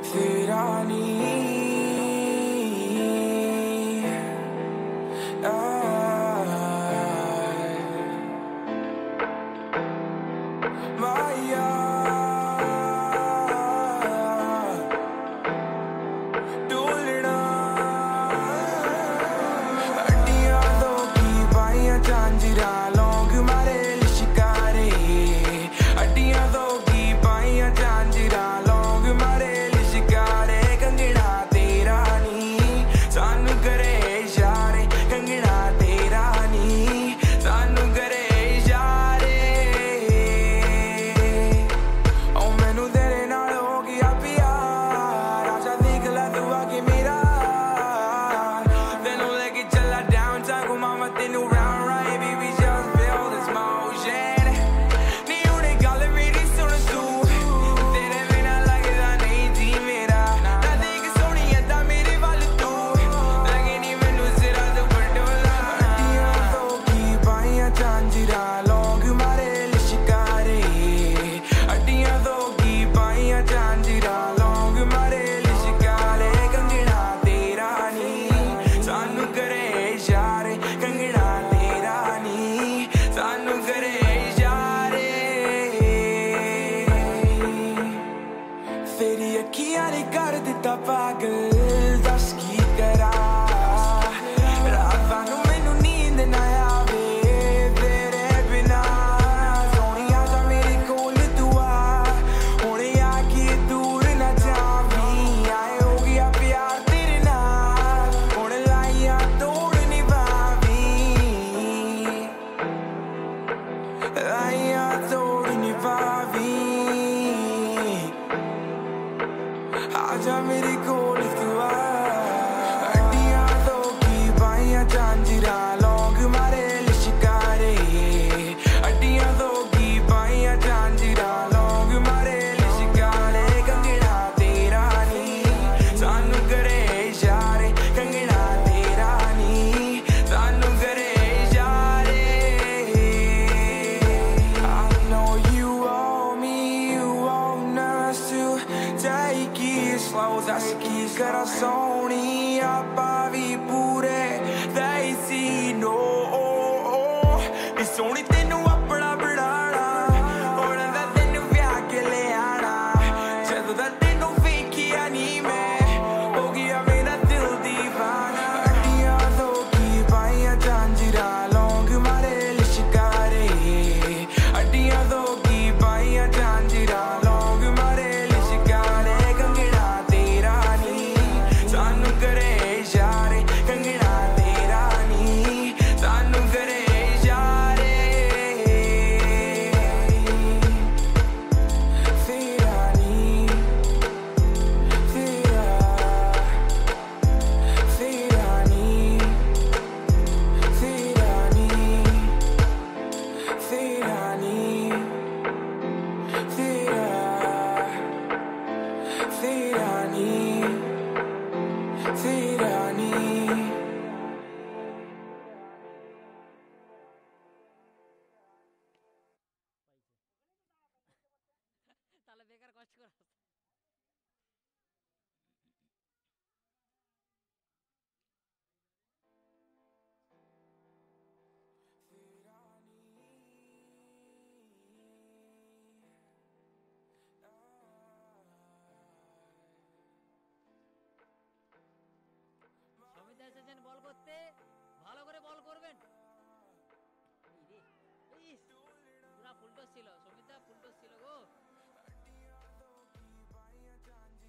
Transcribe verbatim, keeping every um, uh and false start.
तेरा नहीं माया टूलना हड्डियां दो की बाइयां झांझरा लौंग मारे लिशकारे हड्डियां दो की बाइयां झांझरा लौंग मारे लिशकारे कंगना तेरा नी सानू करे इशारे कंगना तेरा नी सानू करे इशारे ओ मैनू तेरे नाल हो गया प्यार आजा देख ला तू आके मेरा तेनू लेके चला डाउनटाउन घुमावा तेनू round right baby just feel this motion नी उन्हें गल मेरी सुन तू तेरे बिना लगदा नहीं जी मेरा ना देख सोनी अदा मेरे वाल तू लगे नी मैनू सिरा तू पटोला हड्डियां दो की बाइयां झांझरा लौंग मारे लिशकारे हड्डियां दो की बाइयां झांझरा लौंग मारे लिशकारे कंगना तेरा नी सानू करे इशारे कंगना तेरा नी सानू करे इशारे तेरी अखियां ने कर दिता पागल दस की करा रातां नू मैनू नींद ना आवे तेरे बिना सोनिया जा मेरे कोल तू आ हुणे आके दूर ना जावी आए हो गया प्यार तेरे नाल हुण लाइयां तोड़ निभावी लाइयां तोड़ निभावी आजा मेरे कोल तू आ हड्डियां दो की बाइयां झांझरा लौंग मारे लिशकारे हड्डियां दो की बाइयां झांझरा लौंग मारे लिशकारे कंगना तेरा नी सानू करे इशारे कंगना तेरा नी सानू करे इशारे I know you want me, you want us to take it slow दस की करा सोनी आपा भी पूरे देसी नो नी सोनी तेनू अपना बनाना हुण दा तेनू ब्याह के ले आना जदों दा तेनू वेखिया नी मैं हो गया मेरा दिल दीवाना हड्डियां दो की बाइयां झांझरा लौंग मारे लिशकारे हड्डियां दो की बाइयां झांझरा लौंग मारे लिशकारे कंगना तेरा नी सानू करे इशारे कंगना तेरा नी सानू करे इशारे तेरा नी तेरा तेरा नी तेरा नी तेरा नी तेरा तेरा नी तेरा नी তাহলে বেকার কষ্ট করা সমিতা এসেছেন বল করতে ভালো করে বল করবেন এই রে ইস পুরা ফুলটস ছিল সমিতা ফুলটস ছিল গো